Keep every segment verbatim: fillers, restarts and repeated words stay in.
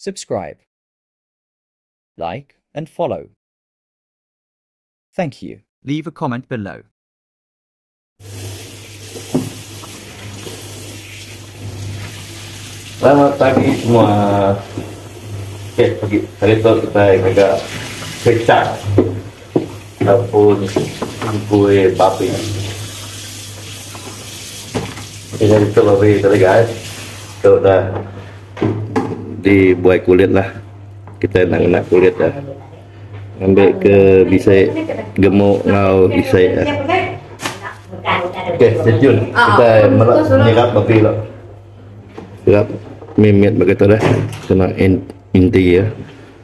subscribe, like and follow. Thank you. Leave a comment below. Selamat pagi semua. Oke, pagi. Hari itu kita agak kecak ataupun kue babi. Ini itu babi tadi guys. Itu udah dibuat kulit lah. Kita nak nak kulit lah. Ambil ke bisa gemuk ngau bisa ya. Oke, stay tune. Kita menyerap babi lah. Serap mimit begitu dah. Kena in, inti ya.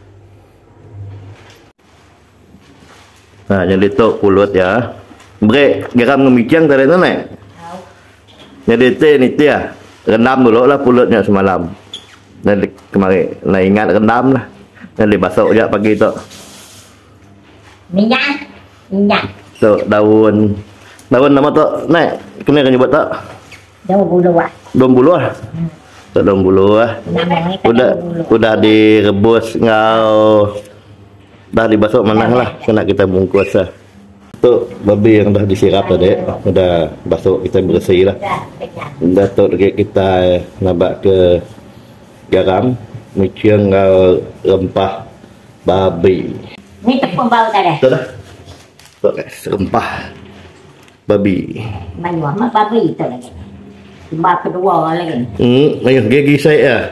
Nah, jadi tu pulut ya. Break garam ngemicang tadi tu nak. Jadi teh ni dia. Rendam dulu lah pulutnya semalam. Dan kemarin, nah ingat rendam lah. Dan dibasuh je pagi tu. Minyak, minyak. Tu daun, daun nama tu nak kena kan buat tak? Daun bulu ah. Daun bulu ah. Hmm. Tu daun bulu ah. Udah, udah direbus ngau. Dah dibasuh manah lah. Kena kita bungkus lah. Tu babi yang dah disirap tadi, udah basuh kita bersih lah. Dah tu kita nabak ke garam, micin ngau rempah babi. Ni tepung bau tadi. Tu dah. Tu guys, rempah babi. Mayu mah babi tu lagi. Cuma kedua lagi. Hmm, ayo gigi saya.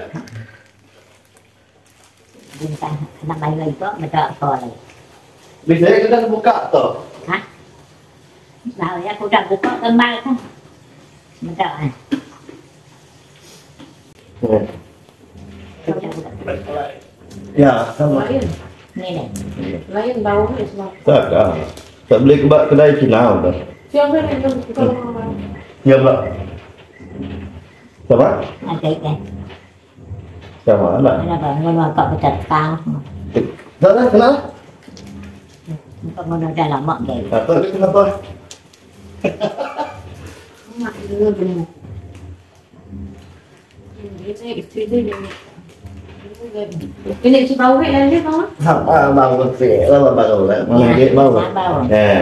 Bintang nak mayu itu macam apa lagi. Bisa kita buka tu. Hah? Nah, ya aku dah buka kembal kan. Macam ah. Ya, sama. Ni ni. Lain bau ni semua. Tak dah. Tak boleh ke kedai Cina dah. Siapa yang jom kalau mama? Ya, Pak. Siapa? Ada kan. Siapa lah? Kenapa ngono kok pecat kang? Tak ada, kenapa? Kok ngono dah lama gay. Tak tahu kenapa. Mak dulu dulu. Ini itu itu ini. Ini si bau ni ada bau? Apa bau bersih? Lama bau lah. Mana dia bau? Eh.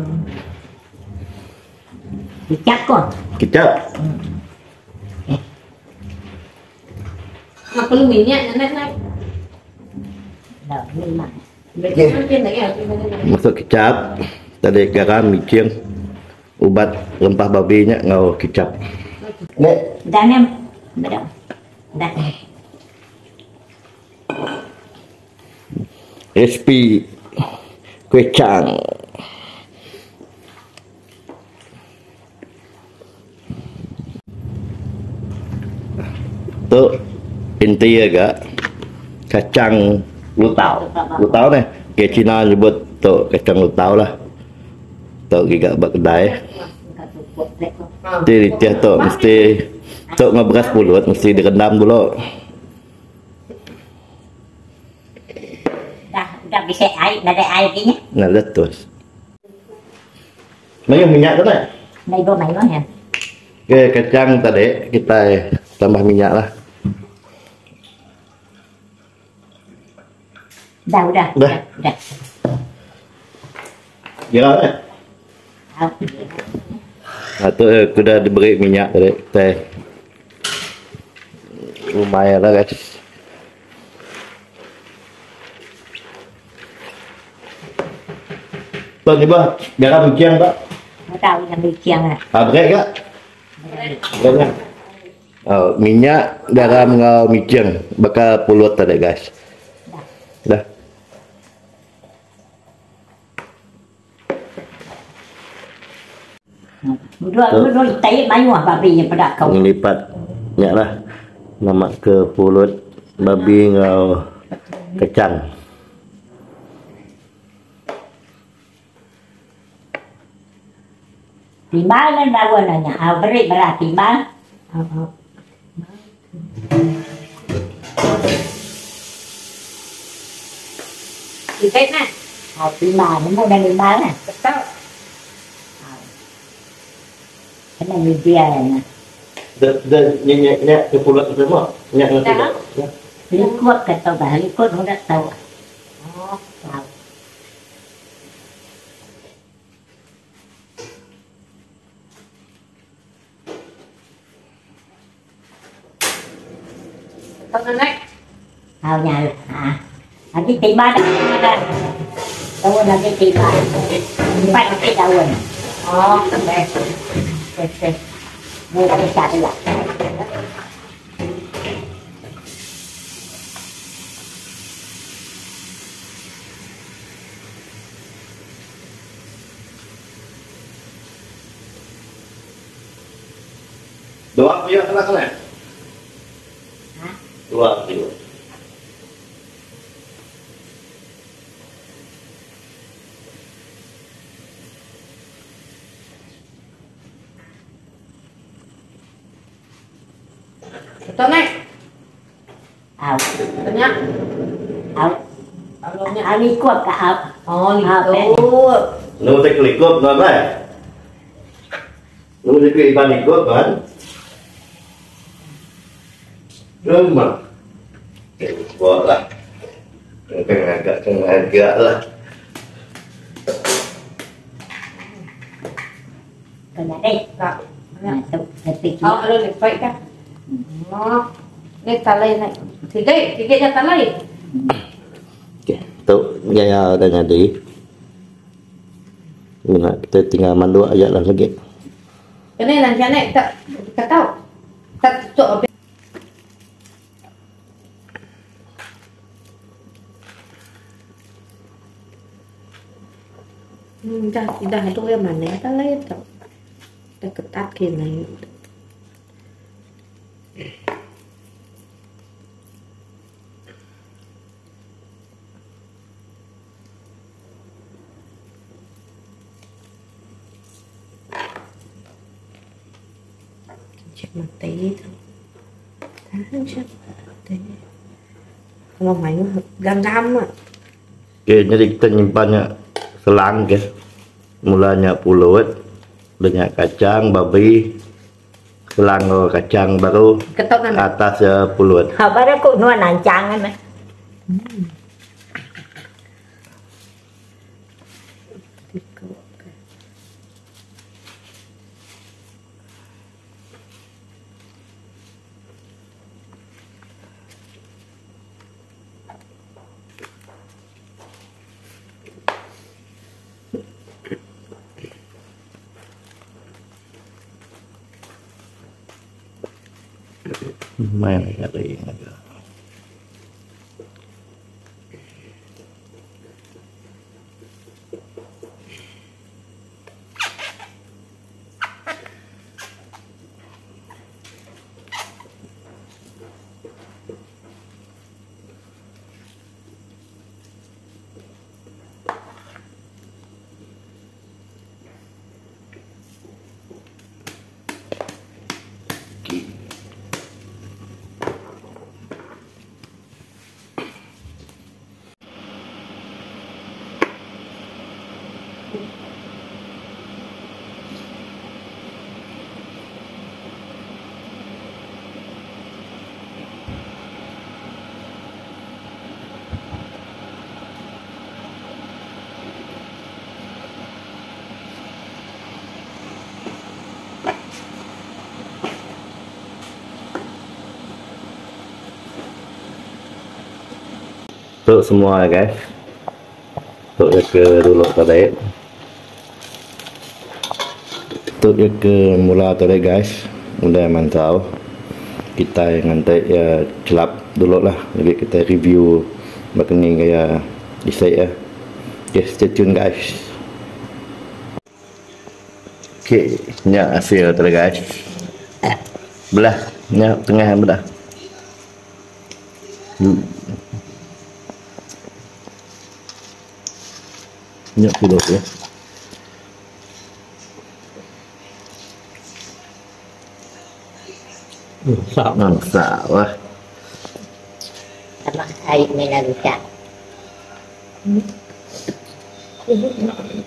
Dicap kok. Kicap. Mak perlu minyak nak nak. Dah ni mak. Mungkin lagi ada. Masuk kicap. Tadi garam, micin, ubat rempah babinya ngau kicap. Nek. Dah ni. Dah. Dah. Resipi kuih cang. Tu inti agak kacang lutau. Lutau ni, ke Cina nyebut tu kacang lutau lah. Tu giga bak kedai. Mesti dia tu mesti tu ngeberas pulut mesti direndam dulu. Dah dah bisa air, dah ada air gini. Nah, letus. Mana minyak tu nak? Nay go mai ya. Oke, kacang tadi kita tambah minyak lah. Dah udah. Dah. Dah. Kira ni. Nah, tu eh, sudah diberi minyak tadi. Kita lumayan lah guys. Tuan ni bah, garam micin tak? Mau tahu yang bikin ah. Abrek tak? Banyak. Oh, minyak, garam ngau micin bakal pulut tadi guys. Dah. Dua dua tay mayu ah babi yang pada kau. Ngelipat minyak lah. Lemak ke pulut babi ngau kacang. Timbal kan bawa nanya. Ah beri berat timbal. Di tết nè. Ah timbal, nó mau đang timbal nè. Betul. Cái này như kia này nè. Dan nyenyak-nyenyak ke pulut semua. Nyenyak ke pulut. Liquid cái tàu bà liquid không đất tàu. Đó. Tàu. Tao lên đấy. Tàu nhà à. Là cái tỷ ba đó ra. Tàu là cái tỷ ba. Ba cái tàu rồi. Đó, đây. Đây, đây. Mua cái sạc là. Dua punya sana sana. Hah? Dua dua. Tao này. Ảo. Tao nhá. Ảo. Tao luôn nhá. Ảo liquid cả ảo. Ồ, lì À, tố. Nu tak klik kop ngon bae. Nu tak klik ban kop kan. Rumah. Buat lah. Kena agak kena agak lah. Còn là đây. Dạ. À, tàu là tỷ. Ờ, rồi để vậy cả. Đó. Đây ta lên này. Thì cái, thì cái cho ta lên. Okay. Tu gaya dah jadi. Nah, kita tinggal mandu aja lah lagi. Cái này là cái này ta ta tao. Ta chỗ ở bên. Hmm, dah, dah itu yang mana ta lên tao. Ta ketat kia này. Cek mati itu. Tahan cek mati. Kalau main gam-gam ah. Okay, jadi kita nyimpannya selang ke. Mulanya pulut, banyak kacang, babi, selang kacang baru, Ketok kan. atas ya pulut. Họ bắt nó cũng nuôi nàng chàng ấy mà. Main lagi. Untuk semua ya guys, untuk ke dulu tadi, untuk ke mula tadi guys, udah mantau. Kita yang nanti ya celap dulu lah, jadi kita review bakal kayak disay ya. Okay, stay tune guys. Okay, nya hasil tadi guys. Belah, nya tengah belah. Hmm. Nya pilot ya. Sao ngon xạo quá. Sama air mineral